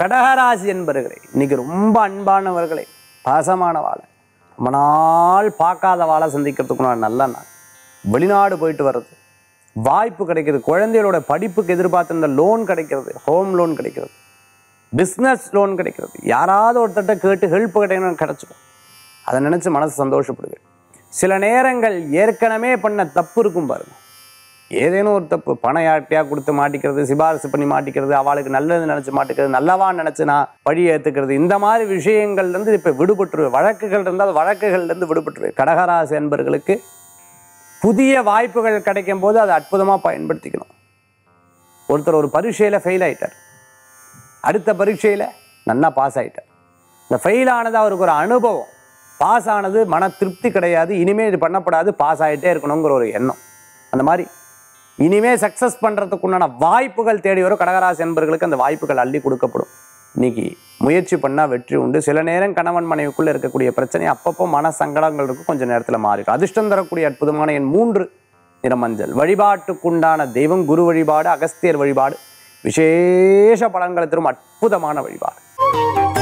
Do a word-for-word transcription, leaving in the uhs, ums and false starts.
கடகராசி என்பவர்களே, இன்னைக்கு ரொம்ப அன்பானவர்களே, பாசமானவாளை, ரொம்ப நாள் பார்க்காத வாழை சந்திக்கிறதுக்குள்ள நல்ல நாள். வெளிநாடு போயிட்டு வர்றது, வாய்ப்பு கிடைக்கிறது, குழந்தைகளோட படிப்புக்கு எதிர்பார்த்திருந்த லோன் கிடைக்கிறது, ஹோம் லோன் கிடைக்கிறது, பிஸ்னஸ் லோன் கிடைக்கிறது, யாராவது ஒருத்தட்ட கேட்டு ஹெல்ப் கிடைக்கணும் கிடைச்சிடும். அதை நினச்சி மனசு சந்தோஷப்படுது. சில நேரங்கள் ஏற்கனவே பண்ண தப்பு இருக்கும் பாருங்க, ஏதேனும் ஒரு தப்பு, பணம் யார்ட்டையாக கொடுத்து மாட்டிக்கிறது, சிபாரிசு பண்ணி மாட்டிக்கிறது, அவளுக்கு நல்லது நினச்சி மாட்டிக்கிறது, நல்லவான்னு நினச்சி நான் பழி ஏற்றுக்கிறது, இந்த மாதிரி விஷயங்கள்லேருந்து இப்போ விடுபட்டுருவேன். வழக்குகள் இருந்தால் வழக்குகள்லேருந்து விடுபட்டுருவேன். கடகராசி என்பவர்களுக்கு புதிய வாய்ப்புகள் கிடைக்கும் போது அதை அற்புதமாக பயன்படுத்திக்கணும். ஒருத்தர் ஒரு பரீட்சையில் ஃபெயில் ஆகிட்டார், அடுத்த பரீட்சையில் நல்லா பாஸ் ஆகிட்டார். இந்த ஃபெயில் ஆனது அவருக்கு ஒரு அனுபவம், பாஸ் ஆனது மன திருப்தி கிடையாது, இனிமேல் இது பண்ணப்படாது, பாஸ் ஆகிட்டே இருக்கணுங்கிற ஒரு எண்ணம். அந்த மாதிரி இனிமேல் சக்ஸஸ் பண்ணுறதுக்கு உண்டான வாய்ப்புகள் தேடி வரும். கடகராசி என்பவர்களுக்கு அந்த வாய்ப்புகள் அள்ளி கொடுக்கப்படும். இன்னைக்கு முயற்சி பண்ணால் வெற்றி உண்டு. சில நேரம் கணவன் மனைவிக்குள்ளே இருக்கக்கூடிய பிரச்சனை அப்பப்போ மன சங்கடங்கள் இருக்கும், கொஞ்சம் நேரத்தில் மாறிடும். அதிர்ஷ்டம் தரக்கூடிய அற்புதமான எண் மூன்று, நிறமஞ்சள். வழிபாட்டுக்குண்டான தெய்வம் குரு வழிபாடு, அகஸ்தியர் வழிபாடு, விசேஷ பலன்களை தரும் அற்புதமான வழிபாடு.